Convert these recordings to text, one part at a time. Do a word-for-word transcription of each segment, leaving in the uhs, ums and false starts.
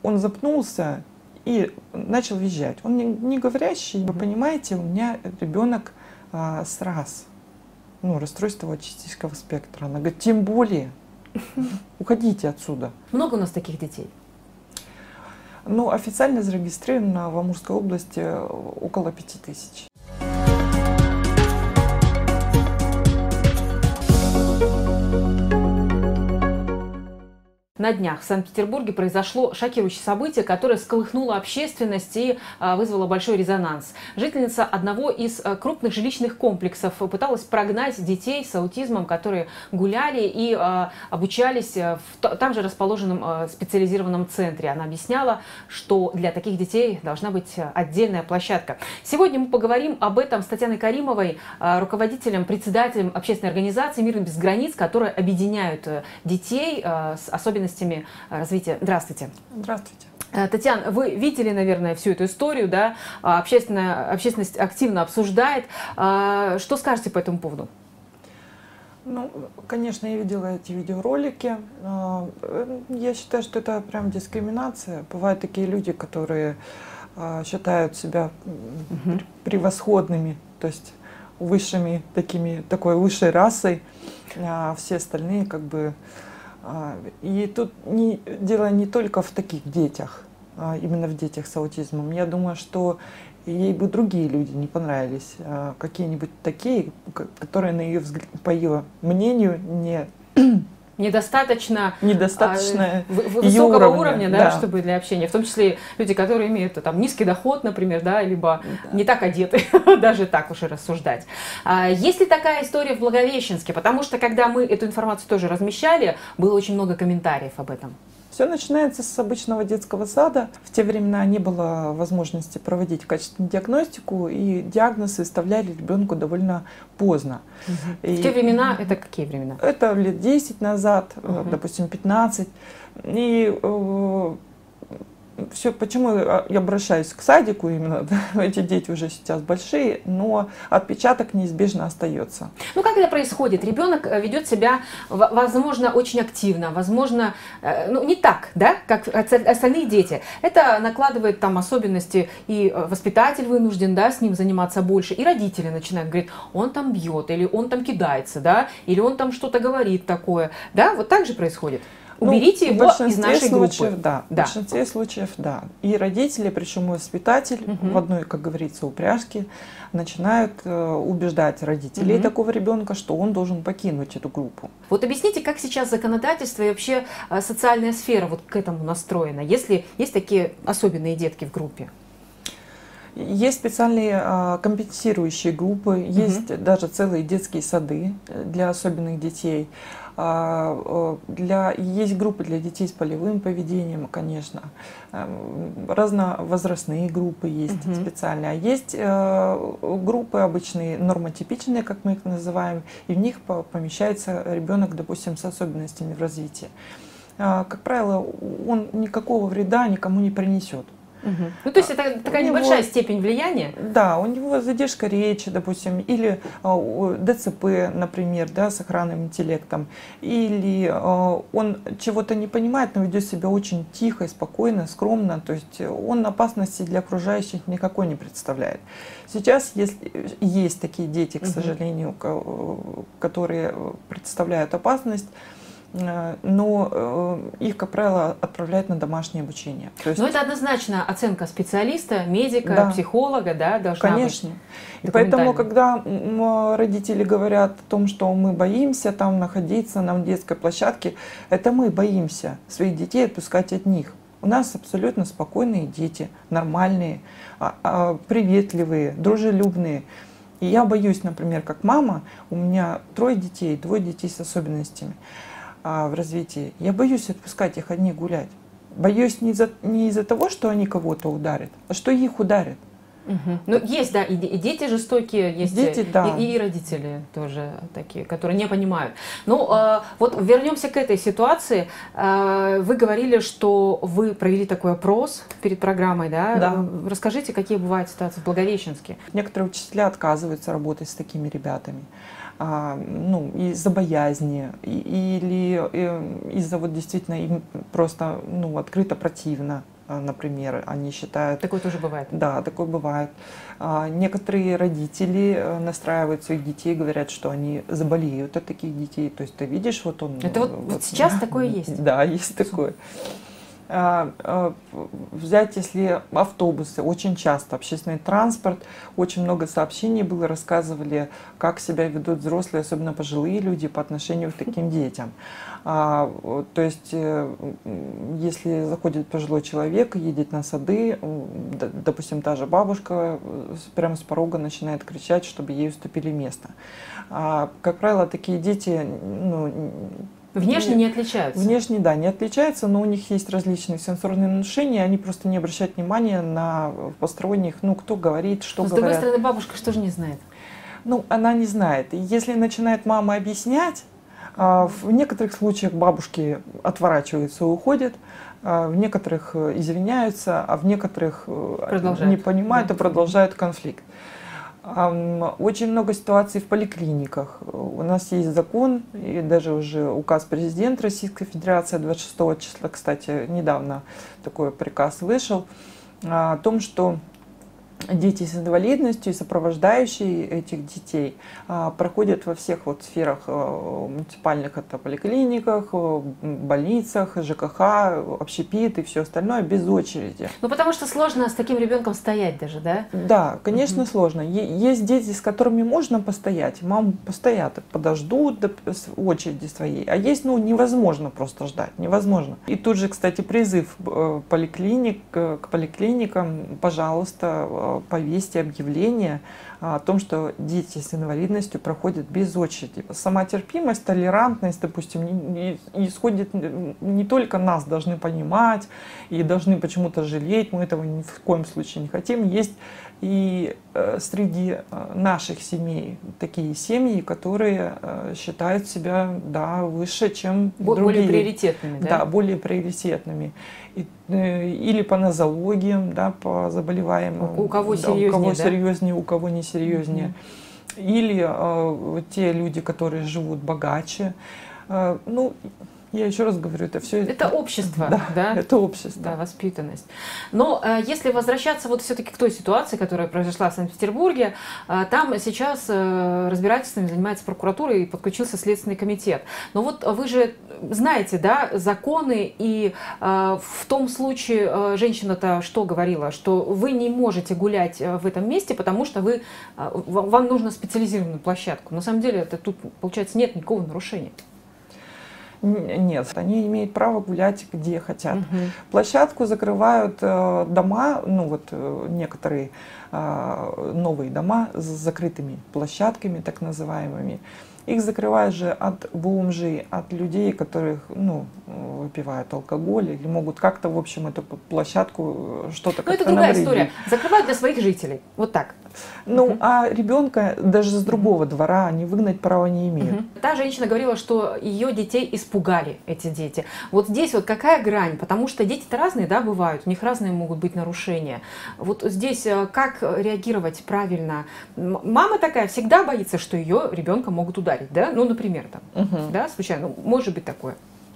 он запнулся и начал визжать. Он не, не говорящий, вы понимаете, у меня ребенок а, с РАС, ну, расстройство аутистического спектра. Она говорит, тем более, уходите отсюда. Много у нас таких детей? Ну, официально зарегистрировано в Амурской области около пяти тысяч. На днях в Санкт-Петербурге произошло шокирующее событие, которое всколыхнуло общественность и а, вызвало большой резонанс. Жительница одного из а, крупных жилищных комплексов пыталась прогнать детей с аутизмом, которые гуляли и а, обучались в там же расположенном а, специализированном центре. Она объясняла, что для таких детей должна быть отдельная площадка. Сегодня мы поговорим об этом с Татьяной Каримовой, а, руководителем, председателем общественной организации «Мир без границ», которая объединяет детей а, с особенностями развития. Здравствуйте. Здравствуйте. Татьяна, вы видели, наверное, всю эту историю, да? Общественная, общественность активно обсуждает. Что скажете по этому поводу? Ну, конечно, я видела эти видеоролики. Я считаю, что это прям дискриминация. Бывают такие люди, которые считают себя угу. превосходными, то есть высшими, такими, такой высшей расой, а все остальные как бы... И тут не, дело не только в таких детях, а именно в детях с аутизмом. Я думаю, что ей бы другие люди не понравились, какие-нибудь такие, которые, на ее взгляд, по ее мнению, не... Недостаточно, Недостаточно а, высокого уровня, уровня да, да. чтобы для общения. В том числе люди, которые имеют там, низкий доход, например, да, либо да. не так одеты, даже так уж и рассуждать. А, есть ли такая история в Благовещенске? Потому что, когда мы эту информацию тоже размещали, было очень много комментариев об этом. Все начинается с обычного детского сада. В те времена не было возможности проводить качественную диагностику, и диагноз выставляли ребенку довольно поздно. Угу. И в те времена, это какие времена? Это лет десять назад, угу. допустим, пятнадцать. И э, все, почему я обращаюсь к садику именно, да, эти дети уже сейчас большие, но отпечаток неизбежно остается. Ну как это происходит? Ребенок ведет себя, возможно, очень активно, возможно, ну не так, да, как остальные дети. Это накладывает там особенности, и воспитатель вынужден, да, с ним заниматься больше, и родители начинают говорить, он там бьет, или он там кидается, да, или он там что-то говорит такое, да, вот так же происходит. Уберите ну, его из нашей случаев, группы. Да, да. В большинстве случаев, да. И родители, причем и воспитатель, угу. в одной, как говорится, упряжке, начинают э, убеждать родителей угу. такого ребенка, что он должен покинуть эту группу. Вот объясните, как сейчас законодательство и вообще э, социальная сфера вот к этому настроена, если есть такие особенные детки в группе? Есть специальные а, компенсирующие группы, угу. есть даже целые детские сады для особенных детей. А, для, есть группы для детей с полевым поведением, конечно. Разновозрастные группы есть угу. специальные. А есть а, группы обычные, нормотипичные, как мы их называем, и в них помещается ребенок, допустим, с особенностями в развитии. А, как правило, он никакого вреда никому не принесет. Угу. Ну, то есть это такая у небольшая него, степень влияния? Да, у него задержка речи, допустим, или э, ДЦП, например, да, с охранным интеллектом, или э, он чего-то не понимает, но ведет себя очень тихо и спокойно, скромно, то есть он опасности для окружающих никакой не представляет. Сейчас если, есть такие дети, к угу. сожалению, которые представляют опасность, но их, как правило, отправляют на домашнее обучение. То есть... Но это однозначно оценка специалиста, медика, да. психолога, да, должна Конечно. быть. И поэтому, когда родители говорят о том, что мы боимся там находиться на детской площадке, это мы боимся своих детей отпускать от них. У нас абсолютно спокойные дети, нормальные, приветливые, дружелюбные. И я боюсь, например, как мама, у меня трое детей, двое детей с особенностями в развитии. Я боюсь отпускать их одних гулять. Боюсь не из-за не из-за того, что они кого-то ударят, а что их ударят. Угу. Ну, есть, да, и, и дети жестокие, есть дети, и, да. и, и родители тоже такие, которые не понимают. Ну, э, вот вернемся к этой ситуации. Э, вы говорили, что вы провели такой опрос перед программой, да? Да. Расскажите, какие бывают ситуации в Благовещенске? Некоторые учителя отказываются работать с такими ребятами. А, ну, из-за боязни, и, или из-за вот действительно им просто ну, открыто противно. например, они считают... Такое тоже бывает? Да, такое бывает. Некоторые родители настраивают своих детей, говорят, что они заболеют от таких детей. То есть ты видишь, вот он... Это вот, вот сейчас да, такое есть? Да, есть такое. Взять, если автобусы, очень часто общественный транспорт, очень много сообщений было, рассказывали, как себя ведут взрослые, особенно пожилые люди, по отношению к таким детям. А, то есть, если заходит пожилой человек, едет на сады, допустим, та же бабушка прямо с порога начинает кричать, чтобы ей уступили место. А, как правило, такие дети, ну, внешне не отличаются? Внешне, да, не отличаются, но у них есть различные сенсорные нарушения, они просто не обращают внимания на посторонних, ну, кто говорит, что но, говорят. С другой стороны, бабушка что же не знает? Ну, она не знает. И если начинает мама объяснять, в некоторых случаях бабушки отворачиваются и уходят, в некоторых извиняются, а в некоторых продолжают. Не понимают и продолжают конфликт. Очень много ситуаций в поликлиниках. У нас есть закон и даже уже указ президента Российской Федерации двадцать шестого числа, кстати, недавно такой приказ вышел, о том, что дети с инвалидностью и сопровождающие этих детей а, проходят во всех вот сферах а, муниципальных, это поликлиниках, больницах, ЖКХ, общепит и все остальное без очереди. Ну потому что сложно с таким ребенком стоять даже, да? Да, конечно, угу. сложно. Есть дети, с которыми можно постоять, мамы постоят, подождут до очереди своей, а есть, ну, невозможно просто ждать, невозможно. И тут же, кстати, призыв поликлиник, к поликлиникам, пожалуйста, повесьте объявление о том, что дети с инвалидностью проходят без очереди. Сама терпимость, толерантность, допустим, не, не исходит не только нас должны понимать и должны почему-то жалеть, мы этого ни в коем случае не хотим. Есть и э, среди наших семей такие семьи, которые э, считают себя, да, выше, чем более другие. Более приоритетными, да? Да, более приоритетными. И, э, или по нозологиям, да, по заболеваемым. У, у кого да, серьезнее, у кого да? серьезнее, у кого не серьезнее. Mm-hmm. Или э, те люди, которые живут богаче. Э, ну, я еще раз говорю, это все... Это, это общество, да, да? Это общество. Да, воспитанность. Но э, если возвращаться вот все-таки к той ситуации, которая произошла в Санкт-Петербурге, э, там сейчас э, разбирательствами занимается прокуратура и подключился Следственный комитет. Но вот вы же знаете, да, законы, и э, в том случае э, женщина-то что говорила? Что вы не можете гулять в этом месте, потому что вы, э, вам нужно специализированную площадку. На самом деле это тут, получается, нет никакого нарушения. Нет, они имеют право гулять где хотят. Угу. Площадку закрывают э, дома, ну вот э, некоторые э, новые дома с закрытыми площадками, так называемыми. Их закрывают же от бомжей, от людей, которых, ну, выпивают алкоголь или могут как-то, в общем, эту площадку что-то как-то навредить. Ну, это другая навредить. история. Закрывают для своих жителей. Вот так. Ну, угу. а ребенка даже с другого угу. двора они выгнать права не имеют. Угу. Та женщина говорила, что ее детей испугали, эти дети. Вот здесь вот какая грань? Потому что дети-то разные, да, бывают, у них разные могут быть нарушения. Вот здесь как реагировать правильно? Мама такая всегда боится, что ее ребенка могут ударить, да? Ну, например, там, угу. да, случайно, ну, может быть такое.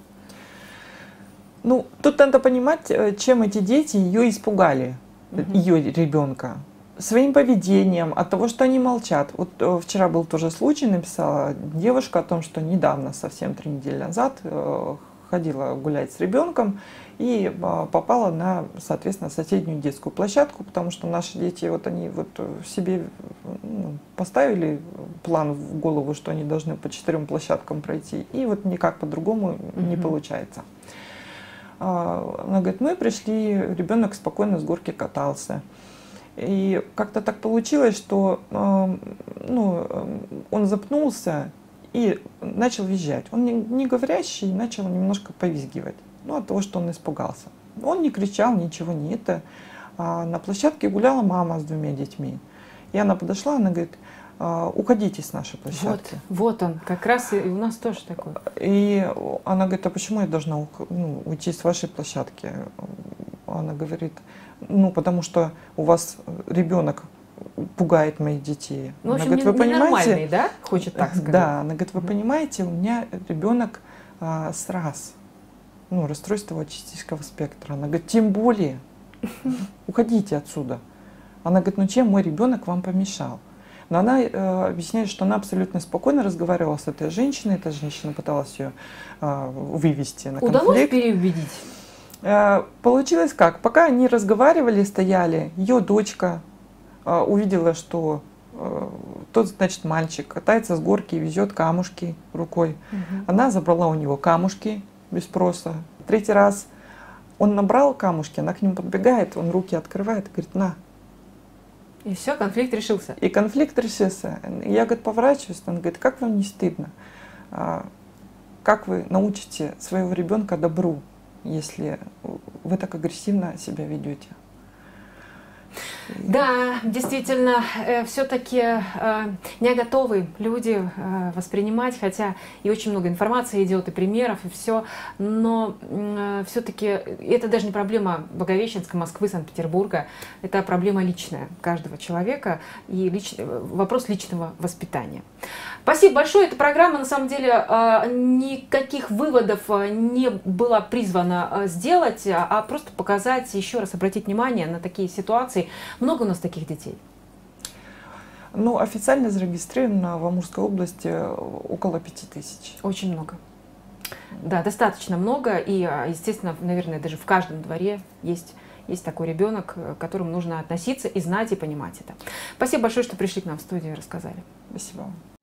Ну, тут надо понимать, чем эти дети ее испугали, угу. ее ребенка. Своим поведением, от того, что они молчат. Вот э, вчера был тоже случай, написала девушка о том, что недавно, совсем три недели назад, э, ходила гулять с ребенком и э, попала на, соответственно, соседнюю детскую площадку, потому что наши дети, вот они вот себе ну, поставили план в голову, что они должны по четырем площадкам пройти, и вот никак по-другому mm-hmm. не получается. Э, она говорит, мы пришли, ребенок спокойно с горки катался. И как-то так получилось, что э, ну, он запнулся и начал визжать. Он не, не говорящий, начал немножко повизгивать. Ну, от того, что он испугался. Он не кричал, ничего не это. А на площадке гуляла мама с двумя детьми. И она подошла, она говорит, уходите с нашей площадки. Вот, вот он, как раз и у нас тоже такой. И она говорит, а почему я должна ну, уйти с вашей площадки? Она говорит, ну, потому что у вас ребенок пугает моих детей. Ну, в общем, она говорит, вы понимаете, да? Хочет так сказать. Да, она говорит, вы понимаете, у меня ребенок а, с раз. ну, расстройство аутистического спектра. Она говорит, тем более, уходите отсюда. Она говорит, ну чем мой ребенок вам помешал? Но она э, объясняет, что она абсолютно спокойно разговаривала с этой женщиной. Эта женщина пыталась ее э, вывести на конфликт. Удалось переубедить? Э, получилось как? Пока они разговаривали, стояли, ее дочка э, увидела, что э, тот, значит, мальчик катается с горки и везет камушки рукой. Угу. Она забрала у него камушки без спроса. Третий раз он набрал камушки, она к нему подбегает, он руки открывает и говорит, на. И все, конфликт решился. И конфликт решился. Я, говорит, поворачиваюсь, он говорит, как вам не стыдно? Как вы научите своего ребенка добру, если вы так агрессивно себя ведете? Да, действительно, э, все-таки э, не готовы люди э, воспринимать, хотя и очень много информации идет, и примеров, и все, но э, все-таки это даже не проблема Благовещенска, Москвы, Санкт-Петербурга, это проблема личная каждого человека и лич... вопрос личного воспитания. Спасибо большое. Эта программа, на самом деле, э, никаких выводов не была призвана сделать, а просто показать, еще раз обратить внимание на такие ситуации. Много у нас таких детей? Ну, официально зарегистрировано в Амурской области около пяти тысяч. Очень много. Да, достаточно много. И, естественно, наверное, даже в каждом дворе есть, есть такой ребенок, к которому нужно относиться и знать, и понимать это. Спасибо большое, что пришли к нам в студию и рассказали. Спасибо вам.